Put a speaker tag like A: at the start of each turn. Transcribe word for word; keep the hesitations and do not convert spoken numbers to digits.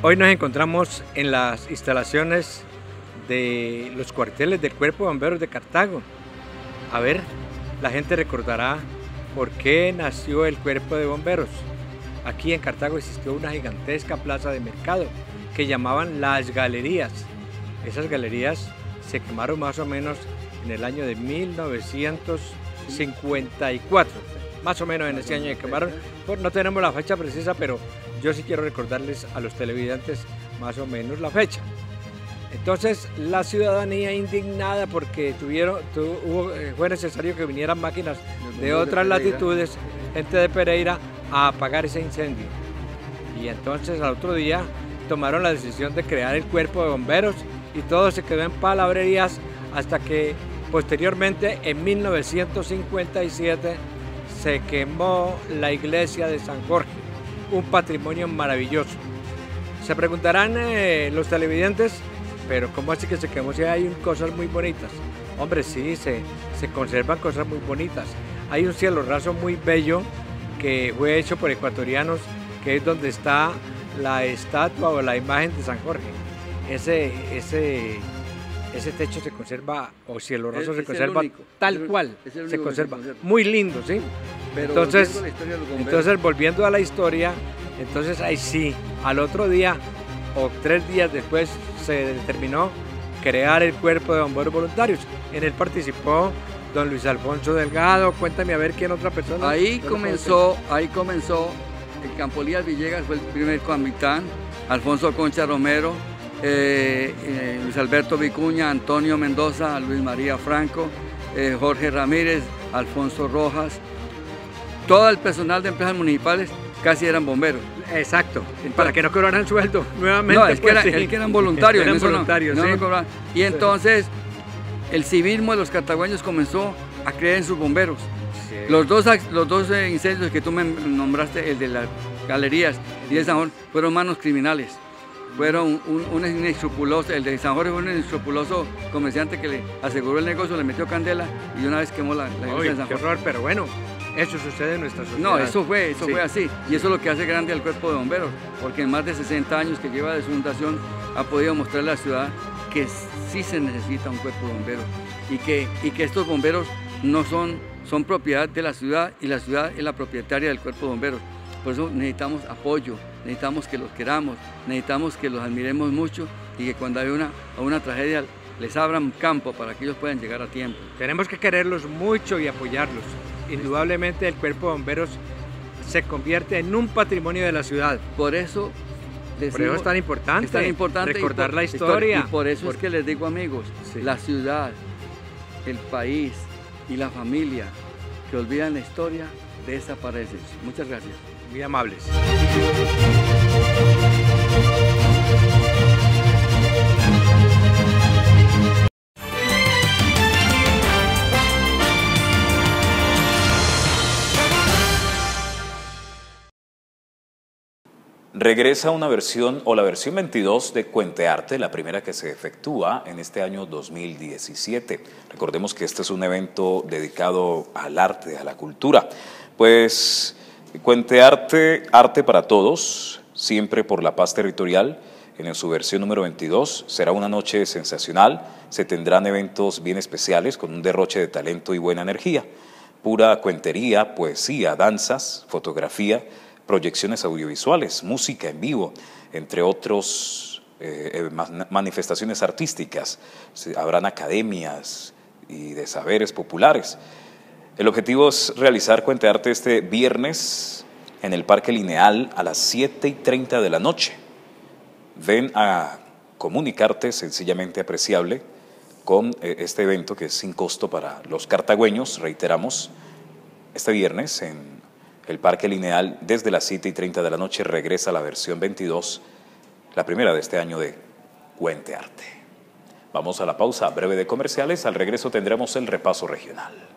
A: Hoy nos encontramos en las instalaciones de los cuarteles del Cuerpo de Bomberos de Cartago. A ver, la gente recordará por qué nació el Cuerpo de Bomberos. Aquí en Cartago existió una gigantesca plaza de mercado que llamaban Las Galerías. Esas galerías se quemaron más o menos en el año de mil novecientos cincuenta y cuatro. Más o menos en ese año se quemaron. No tenemos la fecha precisa, pero yo sí quiero recordarles a los televidentes más o menos la fecha. Entonces la ciudadanía indignada porque tuvieron, tuvo, fue necesario que vinieran máquinas de otras latitudes, gente de Pereira, a apagar ese incendio. Y entonces al otro día tomaron la decisión de crear el Cuerpo de Bomberos y todo se quedó en palabrerías hasta que posteriormente en mil novecientos cincuenta y siete se quemó la iglesia de San Jorge, un patrimonio maravilloso. Se preguntarán eh, los televidentes, pero ¿cómo así que se quemó si hay cosas muy bonitas? Hombre, sí, se, se conservan cosas muy bonitas. Hay un cielo raso muy bello que fue hecho por ecuatorianos, que es donde está la estatua o la imagen de San Jorge. Ese, ese, ese techo se conserva, o cielo raso es, se conserva tal cual, se conserva. Muy lindo, ¿sí? Pero entonces, entonces, volviendo a la historia, entonces ahí sí, al otro día o tres días después se determinó crear el Cuerpo de Bomberos Voluntarios. En él participó don Luis Alfonso Delgado. Cuéntame a ver quién otra persona.
B: Ahí comenzó, ahí comenzó el Campo Elías Villegas, fue el primer capitán, Alfonso Concha Romero, eh, eh, Luis Alberto Vicuña, Antonio Mendoza, Luis María Franco, eh, Jorge Ramírez, Alfonso Rojas. Todo el personal de empresas municipales casi eran bomberos.
A: Exacto, para que no cobraran sueldo nuevamente.
B: No, es que,
A: pues,
B: era,
A: sí.
B: es que eran voluntarios.
A: Eran
B: eso
A: voluntarios,
B: no,
A: sí.
B: no cobraban. Y entonces el civismo de los cartagüeños comenzó a creer en sus bomberos. Sí. Los dos, los dos incendios que tú me nombraste, el de las galerías y el de San Jorge, fueron manos criminales. Fueron un, un, un inescrupuloso, el de San Jorge fue un inescrupuloso comerciante que le aseguró el negocio, le metió candela y una vez quemó la, la iglesia de San Jorge.
A: Qué horror, pero bueno. Eso sucede en nuestra sociedad.
B: No, eso fue, eso
A: sí.
B: fue así. Y eso es lo que hace grande al Cuerpo de Bomberos, porque en más de sesenta años que lleva de su fundación ha podido mostrarle a la ciudad que sí se necesita un Cuerpo de Bomberos y que, y que estos bomberos no son, son propiedad de la ciudad y la ciudad es la propietaria del Cuerpo de Bomberos. Por eso necesitamos apoyo, necesitamos que los queramos, necesitamos que los admiremos mucho y que cuando hay una, una tragedia les abran campo para que ellos puedan llegar a tiempo.
A: Tenemos que quererlos mucho y apoyarlos. Indudablemente el Cuerpo de Bomberos se convierte en un patrimonio de la ciudad.
B: Por eso, decimos,
A: por eso es tan importante,
B: es tan importante
A: recordar
B: por,
A: la historia.
B: Y por eso
A: por...
B: es que les digo, amigos, sí. La ciudad, el país y la familia que olvidan la historia desaparecen. Muchas gracias.
A: Muy amables.
C: Regresa una versión o la versión veintidós de Cuentearte, la primera que se efectúa en este año dos mil diecisiete. Recordemos que este es un evento dedicado al arte, a la cultura. Pues Cuentearte, arte para todos, siempre por la paz territorial, en su versión número veintidós. Será una noche sensacional, se tendrán eventos bien especiales con un derroche de talento y buena energía. Pura cuentería, poesía, danzas, fotografía, proyecciones audiovisuales, música en vivo, entre otros eh, manifestaciones artísticas. Habrán academias y de saberes populares. El objetivo es realizar Cuentearte este viernes en el Parque Lineal a las siete y treinta de la noche. Ven a comunicarte, sencillamente apreciable, con eh, este evento que es sin costo para los cartagüeños, reiteramos, este viernes en el Parque Lineal, desde las siete y treinta de la noche, regresa la versión veintidós, la primera de este año de Cuentearte. Vamos a la pausa breve de comerciales, al regreso tendremos el repaso regional.